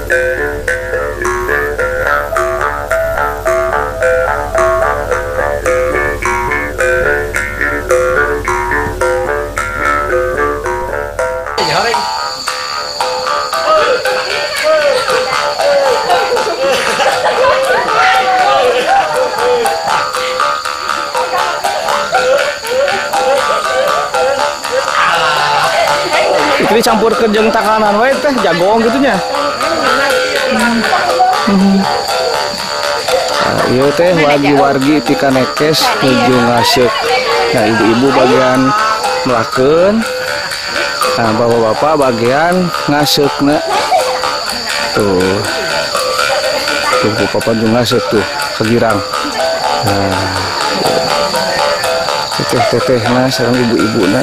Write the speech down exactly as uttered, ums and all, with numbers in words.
Ini campur ke jeung takanan wae teh jagong gitunya. Hmm. Nah, iya teh wargi-wargi ti kanekes nuju ngaseuk. Nah, ibu-ibu bagian melakeun. Nah, bapak-bapak bagian ngaseukna. Tuh. Tuh papa juga ngaseuk tuh kegirang. Nah. Teteh-teteh nah sareng ibu-ibuna.